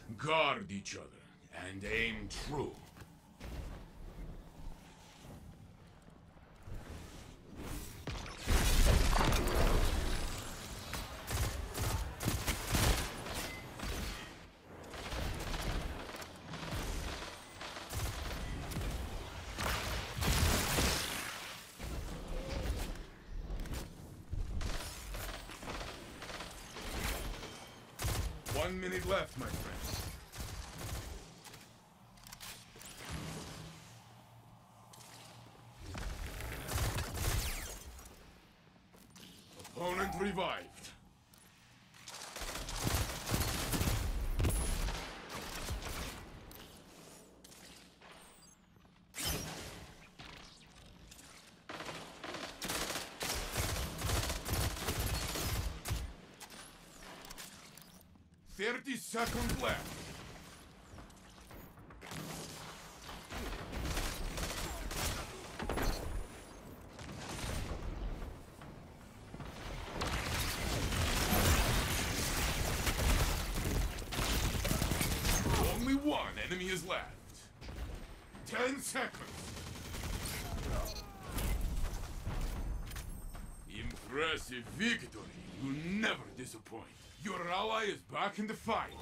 Guard each other and aim true. One minute left, my friends. Opponent revived. Thirty seconds left. Only one enemy is left. 10 seconds. Impressive victory. You never disappoint. Your ally is back in the fight.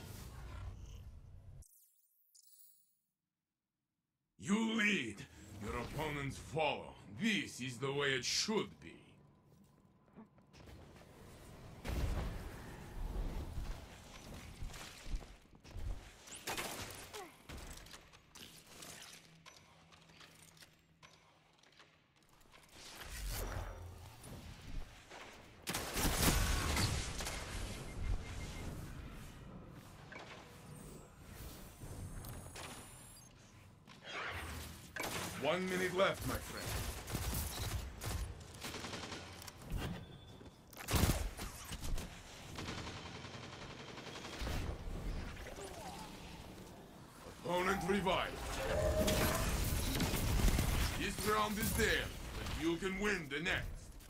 You lead. Your opponents follow. This is the way it should be. One minute left, my friend. Opponent revived. This round is there, but you can win the next.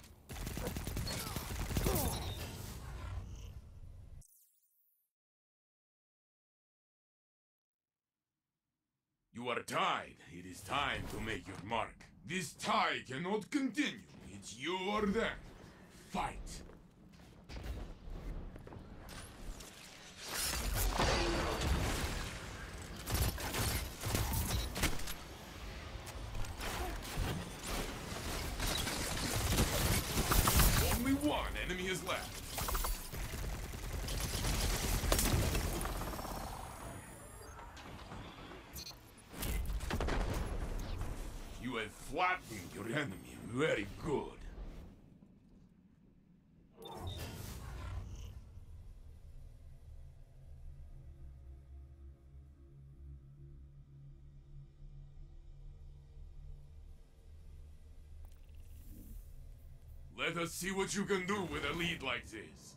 You are tied. It is time to make your mark. This tie cannot continue. It's you or them. Fight. Only one enemy is left. You have flattened your enemy. Very good. Let us see what you can do with a lead like this.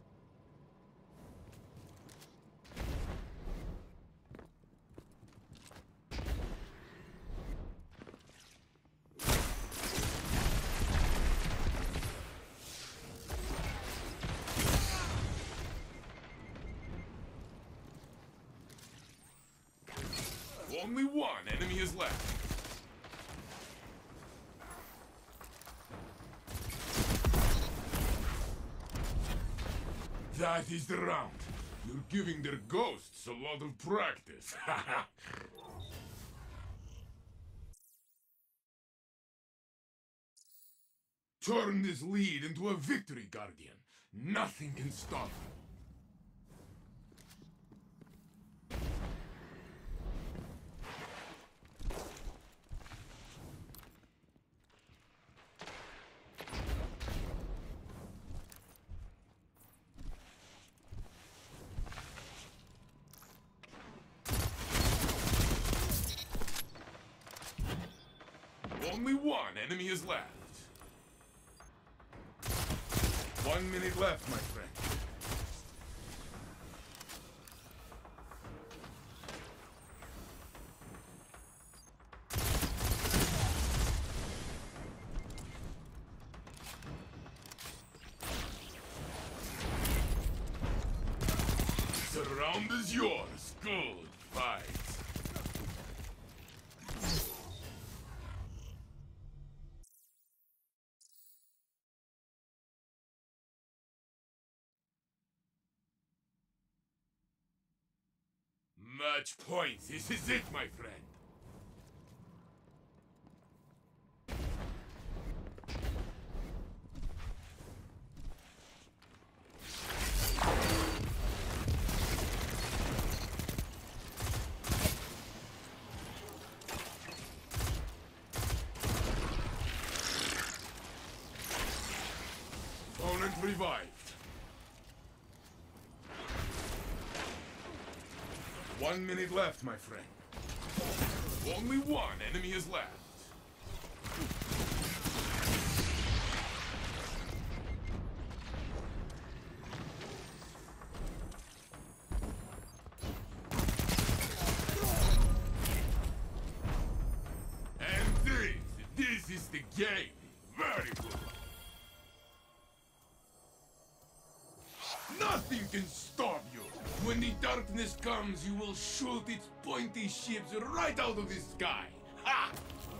Only one enemy is left. That is the round. You're giving their ghosts a lot of practice. Turn this lead into a victory, Guardian. Nothing can stop you. Only one enemy is left. 1 minute left, my friend. round is yours. Good fight. Match point. This is it, my friend. Opponent revived. 1 minute left, my friend. Only one enemy is left. And this is the game. Very good. Nothing can stop you! When the darkness comes, you will shoot its pointy ships right out of the sky! Ha!